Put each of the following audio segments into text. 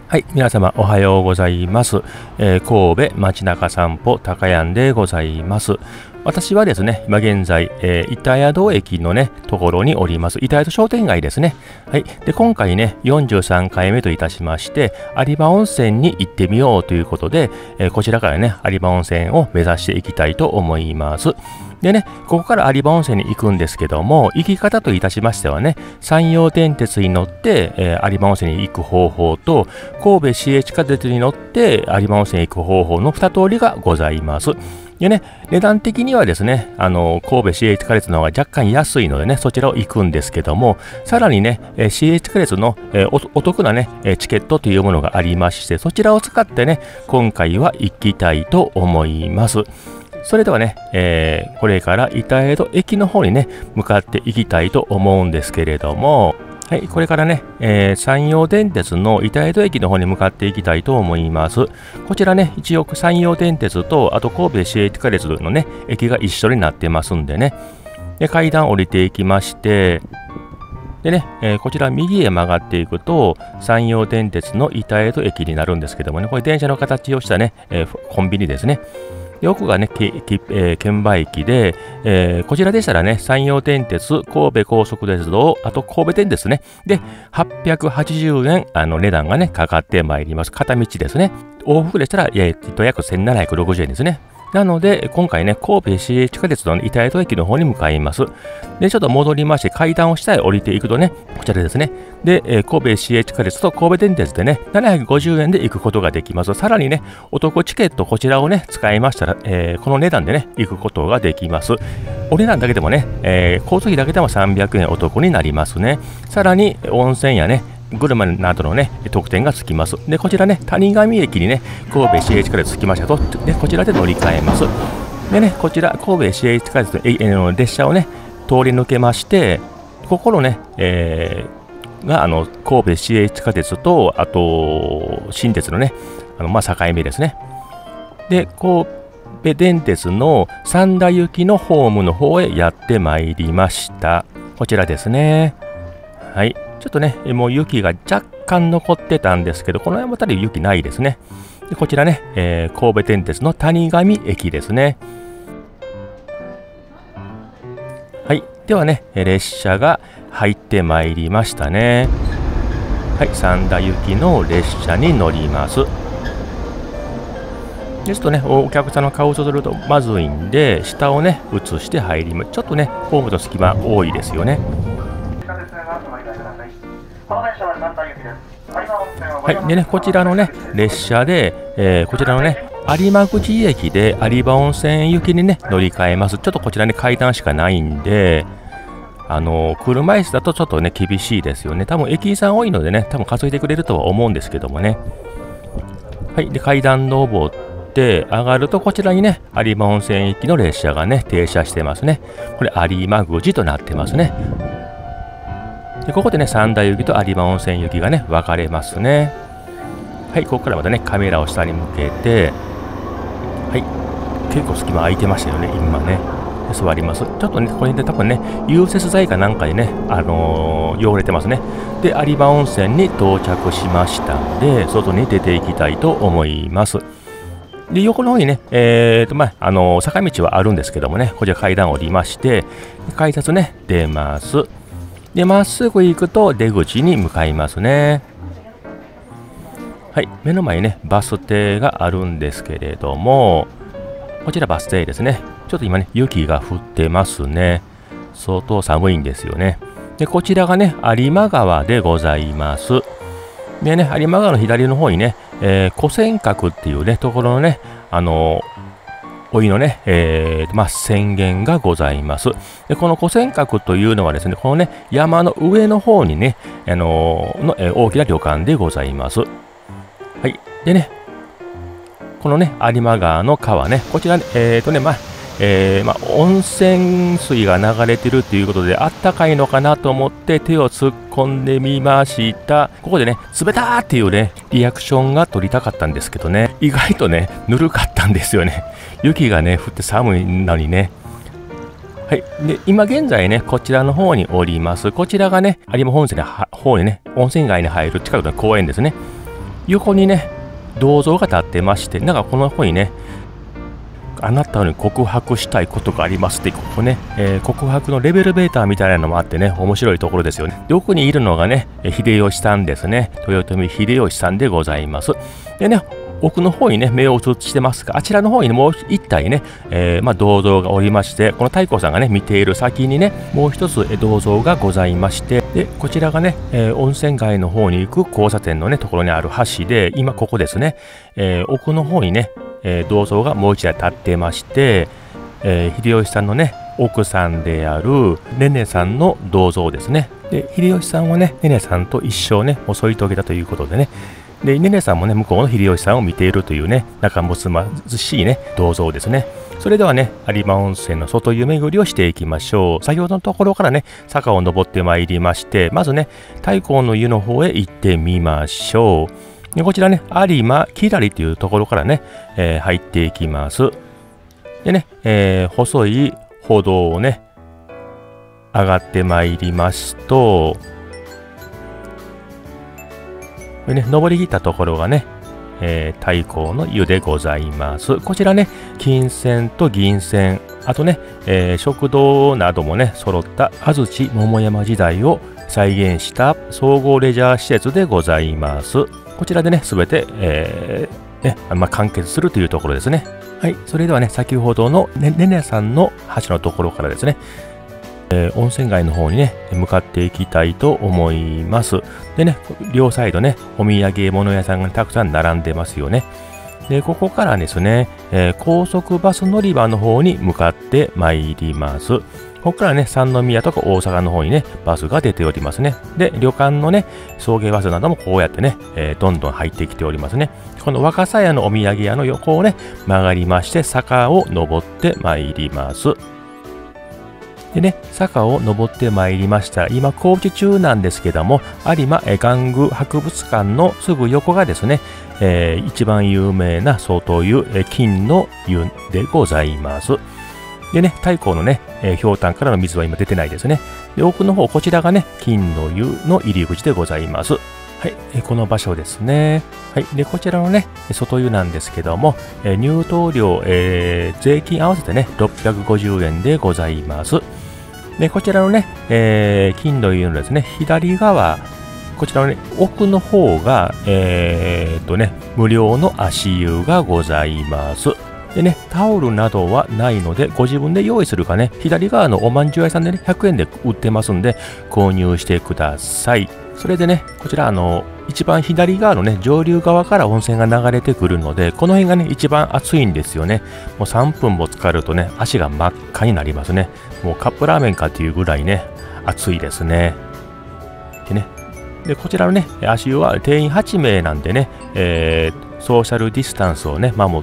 はい、皆様おはようございます。神戸街中散歩高山でございます。私はですね、今現在、板宿駅のね、ところにおります。板宿商店街ですね。はい。で、今回ね、43回目といたしまして、有馬温泉に行ってみようということで、こちらからね、有馬温泉を目指していきたいと思います。でね、ここから有馬温泉に行くんですけども、行き方といたしましてはね、山陽電鉄に乗って、有馬温泉に行く方法と、神戸市営地下鉄に乗って有馬温泉に行く方法の2通りがございます。でね、値段的にはですね、神戸市営地下鉄の方が若干安いのでね、そちらを行くんですけども、さらにね、市営地下鉄の、お得なね、チケットというものがありまして、そちらを使ってね、今回は行きたいと思います。それではね、これから板江戸駅の方にね、向かっていきたいと思うんですけれども、はい、これからね、山陽電鉄の板江戸駅の方に向かっていきたいと思います。こちらね、一応山陽電鉄と、あと神戸市営地下鉄のね、駅が一緒になってますんでね。で、階段降りていきまして、でね、こちら右へ曲がっていくと、山陽電鉄の板江戸駅になるんですけどもね、これ電車の形をしたね、コンビニですね。で奥がね、券売機で、こちらでしたらね、山陽電鉄、神戸高速鉄道、あと神戸電鉄ね。で、880円、値段がね、かかってまいります。片道ですね。往復でしたら、約1760円ですね。なので、今回ね、神戸市営地下鉄の板江戸駅の方に向かいます。で、ちょっと戻りまして、階段を下へ降りていくとね、こちらですね。で、神戸市営地下鉄と神戸電鉄でね、750円で行くことができます。さらにね、お得チケット、こちらをね、使いましたら、この値段でね、行くことができます。お値段だけでもね、交通費だけでも300円お得になりますね。さらに、温泉やね、グルメなどのね、特典がつきます。で、こちらね、谷上駅にね、神戸市営地下鉄着きましたと、で、こちらで乗り換えます。でね、こちら、神戸市営地下鉄の列車をね、通り抜けまして、ここのね、神戸市営地下鉄と、あと、新鉄のね、境目ですね。で、神戸電鉄の三田行きのホームの方へやってまいりました。こちらですね。はい。ちょっとね、もう雪が若干残ってたんですけど、この辺り雪ないですね。でこちらね、神戸電鉄の谷上駅ですね。はい。ではね、列車が入ってまいりましたね。はい。三田行きの列車に乗ります。ちょっとね、お客さんの顔をするとまずいんで、下をね、映して入ります。ちょっとね、ホームと隙間多いですよね。はい。でね、こちらのね、列車で、こちらのね、有馬口駅で有馬温泉行きにね、乗り換えます。ちょっとこちらに階段しかないんで、車椅子だとちょっとね、厳しいですよね。多分駅員さん多いのでね、多分数えてくれるとは思うんですけどもね。はい。で、階段登って上がると、こちらにね、有馬温泉行きの列車がね、停車してますね。これ、有馬口となってますね。でここでね、三田行きと有馬温泉行きがね、分かれますね。はい、ここからまたね、カメラを下に向けて、はい、結構隙間空いてましたよね、今ね。座ります。ちょっとね、これで多分ね、融雪剤かなんかでね、汚れてますね。で、有馬温泉に到着しましたんで、外に出ていきたいと思います。で、横の方にね、坂道はあるんですけどもね、こちら階段を降りまして、改札ね、出ます。で、まっすぐ行くと出口に向かいますね。はい、目の前にね、バス停があるんですけれども、こちらバス停ですね。ちょっと今ね、雪が降ってますね。相当寒いんですよね。で、こちらがね、有馬川でございます。でね、有馬川の左の方にね、古泉閣っていうね、ところのね、お湯のね、泉源がございます。で、この古泉閣というのはですね、このね、山の上の方にね、大きな旅館でございます。はい。でね、このね、有馬川の川ね、こちらね、温泉水が流れてるっていうことで、あったかいのかなと思って手を突っ込んでみました。ここでね、冷たーっていうね、リアクションが取りたかったんですけどね、意外とね、ぬるかったんですよね。雪がね、降って寒いのにね。はい。で、今現在ね、こちらの方におります。こちらがね、有馬温泉の方にね、温泉街に入る近くの公園ですね。 横にね、銅像が立ってまして、なんかこの方にね、あなたに告白したいことがありますって、ここね、告白のレベルベーターみたいなのもあってね、面白いところですよね。で、奥にいるのがね、秀吉さんですね。豊臣秀吉さんでございます。でね、奥の方にね、目を移してますが、あちらの方に、ね、もう一体ね、銅像がおりまして、この太閤さんがね、見ている先にね、もう一つ銅像がございまして、で、こちらがね、温泉街の方に行く交差点のね、ところにある橋で、今ここですね、奥の方にね、銅像がもう一台立ってまして、秀吉さんのね、奥さんであるねねさんの銅像ですね。で、秀吉さんはね、ねねさんと一生ね、添い遂げたということでね、で、ねねさんもね、向こうの秀吉さんを見ているというね、仲睦まじしいね、銅像ですね。それではね、有馬温泉の外湯巡りをしていきましょう。先ほどのところからね、坂を登ってまいりまして、まずね、太閤の湯の方へ行ってみましょう。でこちらね、有馬きらりというところからね、入っていきます。でね、細い歩道をね、上がってまいりますと、でね、登り切ったところがね、太閤の湯でございます。こちらね、金泉と銀泉、あとね、食堂などもね、揃った安土桃山時代を再現した総合レジャー施設でございます。こちらでね、すべて、完結するというところですね。はい、それではね、先ほどのねねさんの橋のところからですね、温泉街の方にね、向かっていきたいと思います。でね、両サイドね、お土産物屋さんがたくさん並んでますよね。で、ここからですね、高速バス乗り場の方に向かってまいります。ここからね、三宮とか大阪の方にね、バスが出ておりますね。で、旅館のね、送迎バスなどもこうやってね、どんどん入ってきておりますね。この若狭屋のお土産屋の横をね、曲がりまして、坂を登ってまいります。でね、坂を登ってまいりました。今、工事中なんですけども、有馬玩具博物館のすぐ横がですね、一番有名な外湯、金の湯でございます。でね、太閤のね、ひょうたんからの水は今出てないですね。で、奥の方、こちらがね、金の湯の入り口でございます。はい、この場所ですね。はい、で、こちらのね、外湯なんですけども、入湯料、税金合わせてね、650円でございます。で、こちらのね、金の湯のですね、左側、こちらのね、奥の方が、無料の足湯がございます。でね、タオルなどはないので、ご自分で用意するかね、左側のおまんじゅう屋さんでね、100円で売ってますんで、購入してください。それでね、こちら一番左側のね、上流側から温泉が流れてくるので、この辺がね、一番暑いんですよね。もう3分も浸かるとね、足が真っ赤になりますね。もうカップラーメンかっていうぐらいね、暑いですね。でね、で、こちらのね、足湯は定員8名なんでね、ソーシャルディスタンスをね、守って、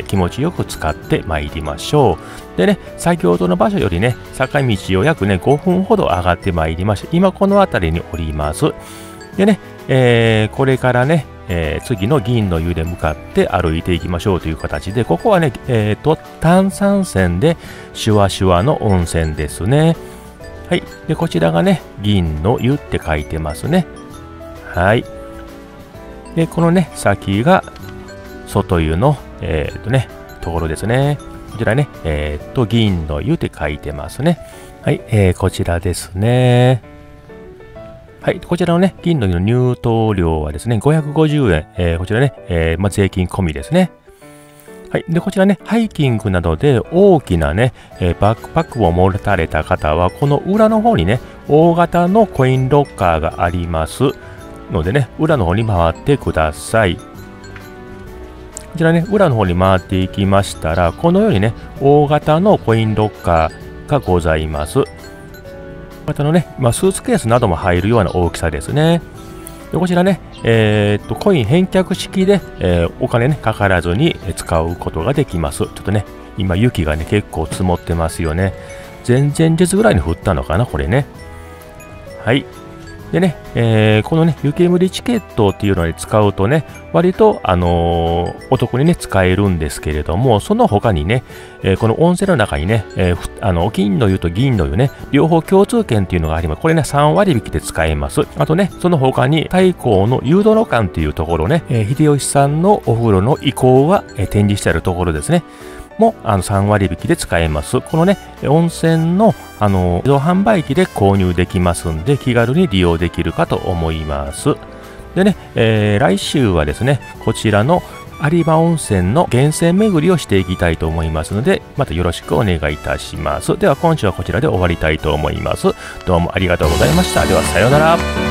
気持ちよく使ってまいりましょう。でね、先ほどの場所よりね、坂道を約ね、5分ほど上がってまいりまして、今この辺りにおります。でね、これからね、次の銀の湯で向かって歩いていきましょうという形で、ここはね、炭酸泉でシュワシュワの温泉ですね。はい。で、こちらがね、銀の湯って書いてますね。はい。で、このね、先が外湯の、ところですね。こちらね、銀の湯って書いてますね。はい、こちらですね。はい、こちらのね、銀の湯の入湯料はですね、550円。こちらね、税金込みですね。はい。で、こちらね、ハイキングなどで大きなね、バックパックを持たれた方は、この裏の方にね、大型のコインロッカーがありますのでね、裏の方に回ってください。こちらね、裏の方に回っていきましたら、このようにね、大型のコインロッカーがございます。大型のね、スーツケースなども入るような大きさですね。でこちらね、コイン返却式で、お金ね、かからずに使うことができます。ちょっとね、今雪がね、結構積もってますよね。前々日ぐらいに降ったのかな、これね。はい。 でね、このね、湯煙チケットっていうのに使うとね、割と、お得にね、使えるんですけれども、その他にね、この温泉の中にね、金の湯と銀の湯ね、両方共通券っていうのがあります。これね、3割引きで使えます。あとね、その他に、太閤の湯殿館っていうところね、秀吉さんのお風呂の遺構が展示してあるところですね。も3割引きで使えます。このね、温泉の自動販売機で購入できますんで、気軽に利用できるかと思います。でね、来週はですね、こちらの有馬温泉の源泉巡りをしていきたいと思いますので、またよろしくお願いいたします。では今週はこちらで終わりたいと思います。どうもありがとうございました。ではさようなら。